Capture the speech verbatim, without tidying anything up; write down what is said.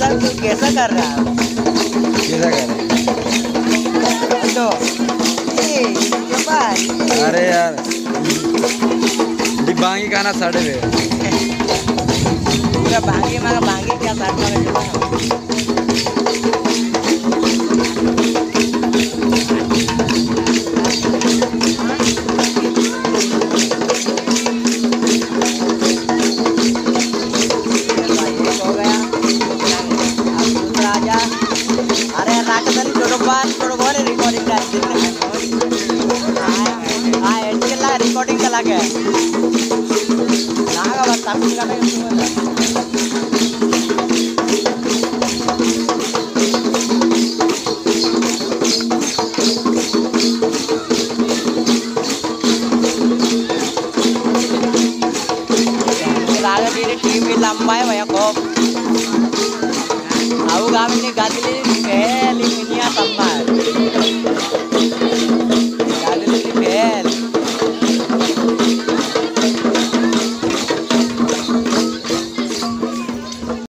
कैसा तू कैसा कर रहा है? कैसा कर रहा है? तो ये अरे यार भांगी खाना साढ़े पे पूरा भांगी मांगा भांगी क्या साथ में अरे राक्षसन चोरोबान चोरोबान रिकॉर्डिंग का हाँ एड के ला रिकॉर्डिंग का लगे नागा बस ताकि का नहीं लागा मेरी टीम भी लंबा है भैया खूब आओ गाँव में गाती ले पहली मिनिया तम्मा